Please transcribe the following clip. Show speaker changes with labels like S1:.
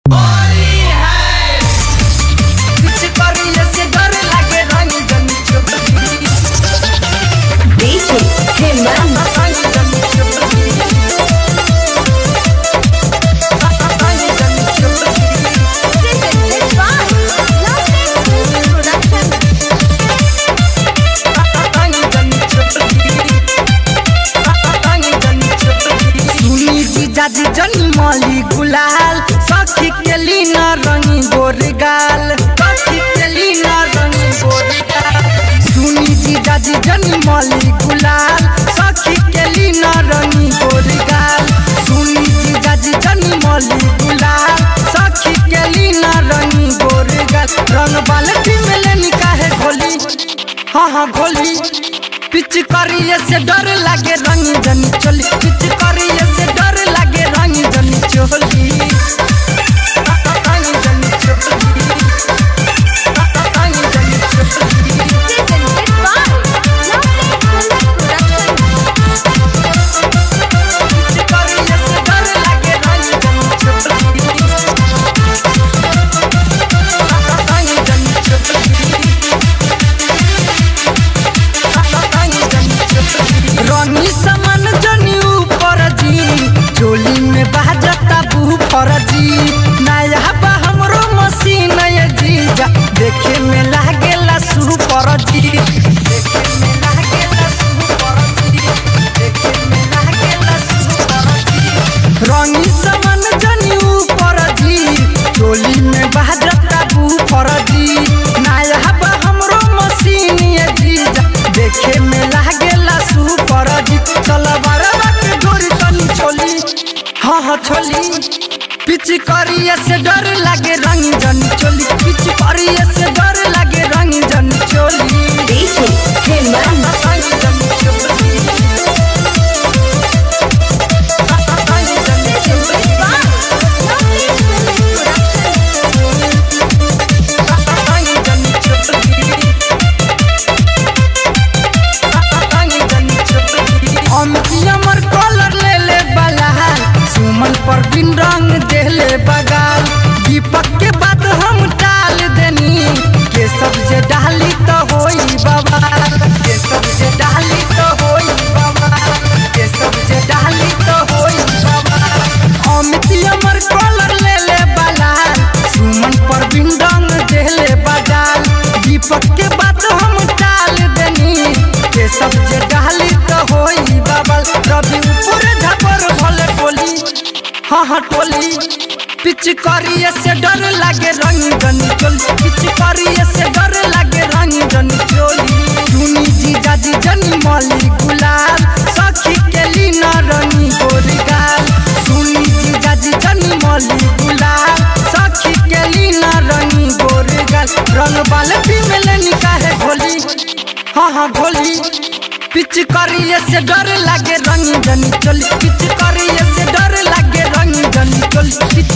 S1: जाजी जन्मली गुलाल सखी के लीना रंगी गोरगाल सखी के लीना रंगी गोरगाल सुनी जी जाजी जन्मली गुलाल सखी के लीना रंगी गोरगाल सुनी जी जाजी जन्मली गुलाल सखी के लीना रंगी गोरगाल रंग बाल्टी में लेनी काहे घोली हाँ घोली पिचकारिये से डर लागे रंगी जनी चोली पिचकारिये से डर लागे रंगी जनी चोली रंगी जनी चोली रंगी जनी चोली पिचकारिये से डर लागे रंगी जनी चोली रंगी जनी चोली रंगी समन जनी ऊपर जी चोली में बाजता बूफर जी नया बा हमरो मशीन ये जीजा देखे में लागेला सुपर जी देखे में लागेला सुपर जी देखे में लागेला सुपर जी रंगी समन जनी ऊपर जी चोली में बाजता बूफर जी नया बा हमरो मशीन ये जीजा देखे में लागेला सुपर जी चलवारा के डोरी तनी छोली हाँ छोली पिचकारिये से डर लागे रंगी जनी चोली पिचकारिये से डर लागे रंगी जनी चोली रंगी जनी चोली रंगी जनी चोली रंगी जनी चोली अमर कलर ले ले बलाल सुमन पर बिन रंग देले बगाल दीपक के बाद हम डाल देनी के सब जे डाली तो होई बाबा के सब जे डाली तो होई बाबा के सब जे डाली तो होई बाबा अमर कलर ले ले बलाल सुमन पर बिन रंग देले बगाल दीपक के बाद हम डाल देनी के सब जे डाली तो होई बाबा रवि ऊपर झपर भले टोली हाँ टोली पिचकारिये से डर लागे रंगी जनी चोली पिचकारिये से डर लागे रंगी जनी चोली सुनी जी जाजी जनी मली गुलाल सखी के लीना रंगी गोरगाल सुनी जी जाजी जनी मली गुलाल सखी के लीना रंगी गोरगाल रंग बाल्टी में लेनी काहे घोली हाँ घोली पिचकारिये से डर लागे रंगी जनी चोली पिचकारिये से डर लागे रंगी जनी चोली।